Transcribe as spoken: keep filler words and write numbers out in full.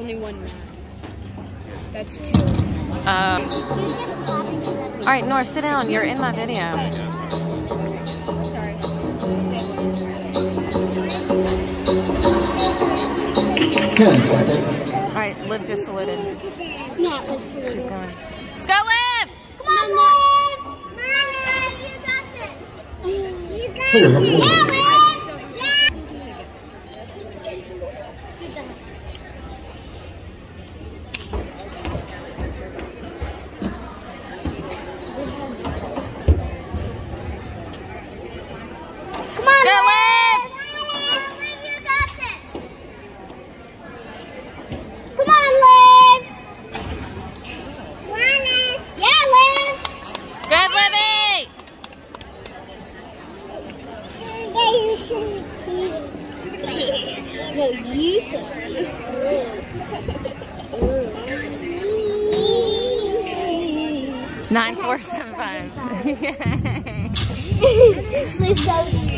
Only one nine. That's two. Uh, all right, Nora, sit down. You're in my video. Sorry. Ten seconds. All right, Liv just saluted. Not Liv. She's going. Let's go, Liv! Come on, Liv! Come on, Liv! You got it! You got Clear the it! floor. Yeah, Liv! Come on, Go, Liv! Liv! Liv, you got it! Come on, Liv! Come on, Liv! Yeah, Liv! Good, Livy! No, you said Nine, four, seven, five. Yay! Liv,